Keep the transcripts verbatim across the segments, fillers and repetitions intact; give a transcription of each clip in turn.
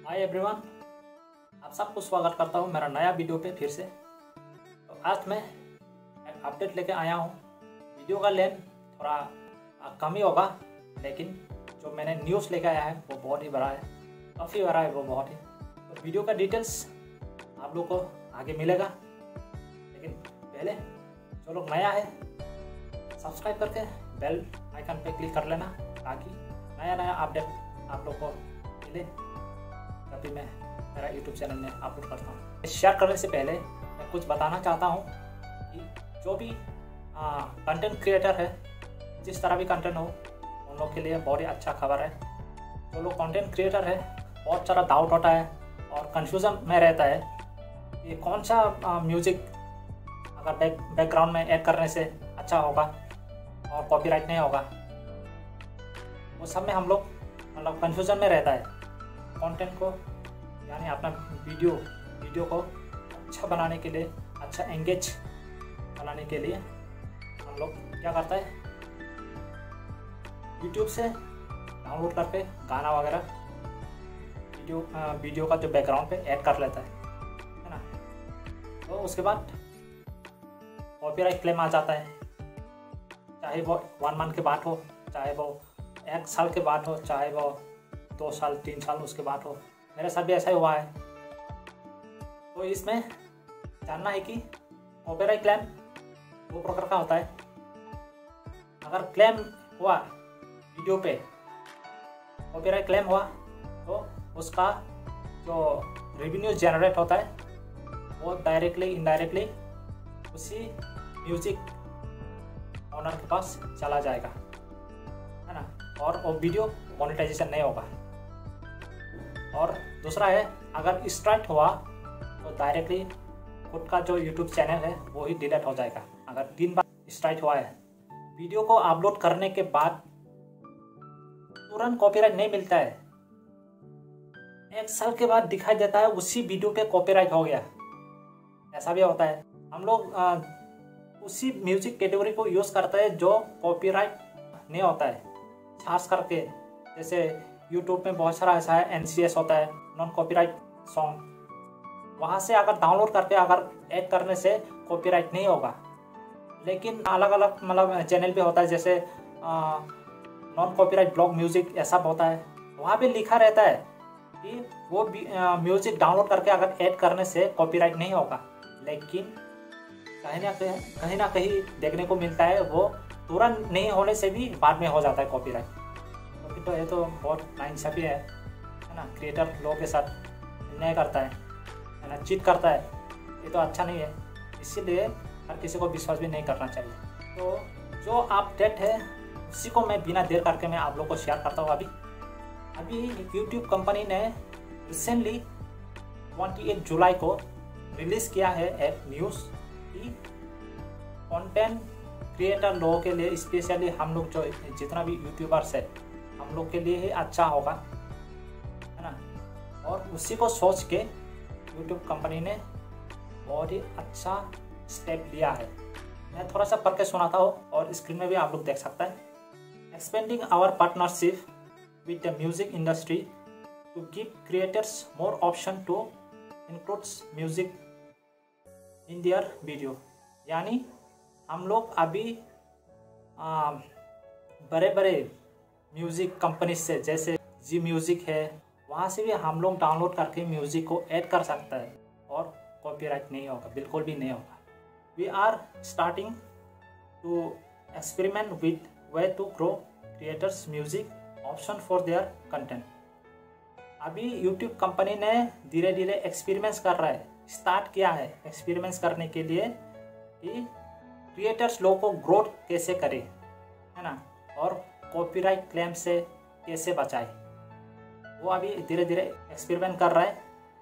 Hi everyone, आप सबको स्वागत करता हूँ मेरा नया वीडियो पे फिर से। तो आज मैं एक अपडेट लेके आया हूँ। वीडियो का लेंथ थोड़ा कम ही होगा, लेकिन जो मैंने न्यूज़ लेके आया है वो बहुत ही बड़ा है, काफ़ी बड़ा है वो बहुत ही। तो वीडियो का डिटेल्स आप लोग को आगे मिलेगा, लेकिन पहले जो लोग नया है सब्सक्राइब करके बेल आइकन पे क्लिक कर लेना, ताकि नया नया अपडेट आप लोग को मिले जब भी मैं मेरा यूट्यूब चैनल में अपलोड करता हूँ। शेयर करने से पहले मैं कुछ बताना चाहता हूँ कि जो भी कंटेंट क्रिएटर है, जिस तरह भी कंटेंट हो, उन लोग के लिए बहुत ही अच्छा खबर है। जो लोग कंटेंट क्रिएटर है, बहुत सारा डाउट होता है और कंफ्यूजन में रहता है ये कौन सा म्यूज़िक अगर बैक बैकग्राउंड में ऐड करने से अच्छा होगा और कॉपीराइट नहीं होगा। वो सब में हम लोग मतलब कंफ्यूजन में रहता है। कंटेंट को यानी अपना वीडियो वीडियो को अच्छा बनाने के लिए, अच्छा एंगेज बनाने के लिए हम लोग क्या करता है, यूट्यूब से डाउनलोड करके गाना वगैरह वीडियो वीडियो का जो बैकग्राउंड पे ऐड कर लेता है है ना। तो उसके बाद कॉपीराइट क्लेम आ जाता है, चाहे वो वन मंथ के बाद हो, चाहे वो एक साल के बाद हो, चाहे वो दो साल तीन साल उसके बाद हो। मेरे साथ भी ऐसा ही हुआ है। तो इसमें जानना है कि कॉपीराइट क्लेम दो प्रकार का होता है। अगर क्लेम हुआ वीडियो पे, कॉपीराइट क्लेम हुआ, तो उसका जो रेवेन्यू जनरेट होता है वो डायरेक्टली इनडायरेक्टली उसी म्यूजिक ओनर के पास चला जाएगा, है ना, और वो वीडियो मोनेटाइजेशन नहीं होगा। और दूसरा है, अगर स्ट्राइक हुआ तो डायरेक्टली खुद का जो यूट्यूब चैनल है वो ही डिलीट हो जाएगा। अगर तीन बार स्ट्राइक हुआ है, वीडियो को अपलोड करने के बाद तुरंत कॉपीराइट नहीं मिलता है, एक साल के बाद दिखाई देता है उसी वीडियो पे कॉपीराइट हो गया। ऐसा भी होता है। हम लोग आ, उसी म्यूजिक कैटेगरी को यूज़ करते हैं जो कॉपीराइट नहीं होता है, खास करके जैसे यूट्यूब में बहुत सारा ऐसा है, एन सी एस होता है, नॉन कॉपीराइट सॉन्ग। वहाँ से अगर डाउनलोड करके अगर ऐड करने से कॉपीराइट नहीं होगा। लेकिन अलग अलग मतलब चैनल पे होता है, जैसे नॉन कॉपीराइट ब्लॉग म्यूजिक ऐसा होता है, वहाँ पे लिखा रहता है कि वो म्यूजिक डाउनलोड करके अगर ऐड करने से कॉपीराइट नहीं होगा। लेकिन कहीं ना कहीं कहीं ना कहीं देखने को मिलता है वो तुरंत नहीं होने से भी बाद में हो जाता है कॉपीराइट। तो, तो ये तो बहुत नाइंसाफी है है ना। क्रिएटर लोगों के साथ अन्याय करता है है ना, चीट करता है। ये तो अच्छा नहीं है, इसीलिए हर किसी को विश्वास भी नहीं करना चाहिए। तो जो अपडेट है उसी को मैं बिना देर करके मैं आप लोग को शेयर करता हूँ। अभी अभी यूट्यूब कंपनी ने रिसेंटली अट्ठाईस जुलाई को रिलीज़ किया है एक न्यूज़ कि कंटेंट क्रिएटर लोगों के लिए, स्पेशली हम लोग जो जितना भी यूट्यूबर्स है, हम लोग के लिए ही अच्छा होगा, है ना। और उसी को सोच के यूट्यूब कंपनी ने बहुत ही अच्छा स्टेप लिया है। मैं थोड़ा सा पढ़ के सुनाता हूँ और स्क्रीन में भी आप लोग देख सकते हैं। Expanding our partnership with the music industry to give creators more option to includes music in their video. यानी हम लोग अभी आ, बड़े बड़े म्यूज़िक कंपनी से, जैसे जी म्यूज़िक है, वहाँ से भी हम लोग डाउनलोड करके म्यूज़िक को ऐड कर सकता है और कॉपीराइट नहीं होगा, बिल्कुल भी नहीं होगा। We are starting to experiment with way to grow creators music option for their content. अभी यूट्यूब कंपनी ने धीरे धीरे एक्सपेरिमेंट्स कर रहा है, स्टार्ट किया है एक्सपेरिमेंट्स करने के लिए कि क्रिएटर्स लोगों को ग्रोथ कैसे करें, है ना, और कॉपीराइट क्लेम से कैसे बचाए। वो अभी धीरे धीरे एक्सपेरिमेंट कर रहा है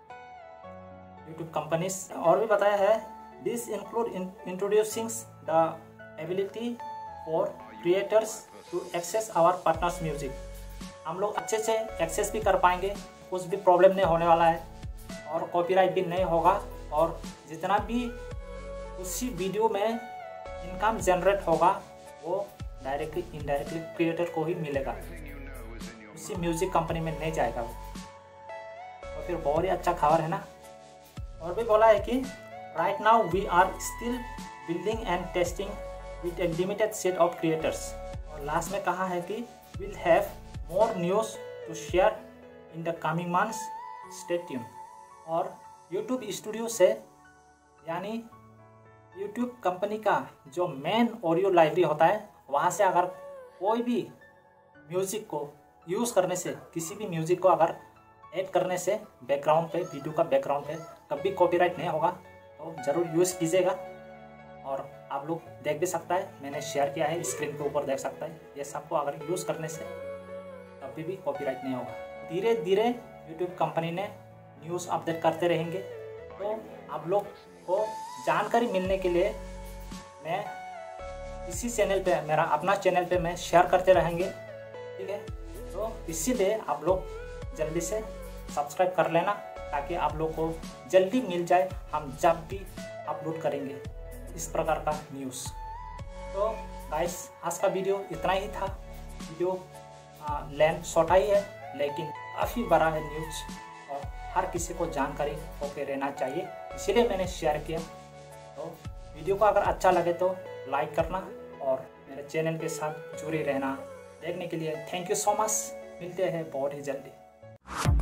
यूट्यूब कंपनीज। और भी बताया है, this include introducing the ability for creators to access our partners music. हम लोग अच्छे से एक्सेस भी कर पाएंगे, कुछ भी प्रॉब्लम नहीं होने वाला है और कॉपीराइट भी नहीं होगा। और जितना भी उसी वीडियो में इनकम जनरेट होगा वो डायरेक्टली इनडायरेक्टली क्रिएटर को ही मिलेगा, उसी म्यूजिक कंपनी में नहीं जाएगा वो। तो फिर बहुत ही अच्छा खबर है ना। और भी बोला है कि right now we are still building and testing with a limited set of creators. और लास्ट में कहा है कि will have more news to share in the coming months, stay tune. और यूट्यूब स्टूडियो से यानी यूट्यूब कंपनी का जो मेन ऑडियो लाइब्रेरी होता है, वहाँ से अगर कोई भी म्यूज़िक को यूज़ करने से, किसी भी म्यूज़िक को अगर ऐड करने से बैकग्राउंड पे, वीडियो का बैकग्राउंड पे कभी कॉपीराइट नहीं होगा, तो ज़रूर यूज़ कीजिएगा। और आप लोग देख भी सकता है, मैंने शेयर किया है, स्क्रीन के ऊपर देख सकता है। ये सबको अगर यूज़ करने से कभी भी कॉपीराइट नहीं होगा। धीरे धीरे यूट्यूब कंपनी ने न्यूज़ अपडेट करते रहेंगे, तो आप लोग को जानकारी मिलने के लिए मैं इसी चैनल पे, मेरा अपना चैनल पे मैं शेयर करते रहेंगे, ठीक है। तो इसीलिए आप लोग जल्दी से सब्सक्राइब कर लेना, ताकि आप लोग को जल्दी मिल जाए हम जब भी अपलोड करेंगे इस प्रकार का न्यूज़। तो गाइस, आज का वीडियो इतना ही था। वीडियो लेंथ छोटा ही है, लेकिन काफ़ी बड़ा है न्यूज़, और हर किसी को जानकारी होके रहना चाहिए, इसीलिए मैंने शेयर किया। तो वीडियो को अगर अच्छा लगे तो लाइक करना, और मेरे चैनल के साथ जुड़े रहना। देखने के लिए थैंक यू सो मच। मिलते हैं बहुत ही जल्दी।